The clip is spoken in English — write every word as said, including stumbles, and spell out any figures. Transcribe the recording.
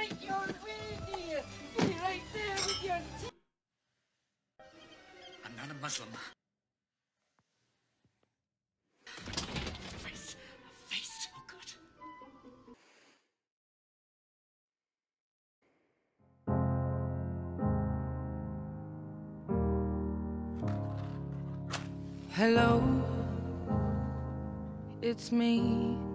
right your way, dear. Be right there with your teeth. I'm not a Muslim. Face. Face. Oh, God. Hello, it's me.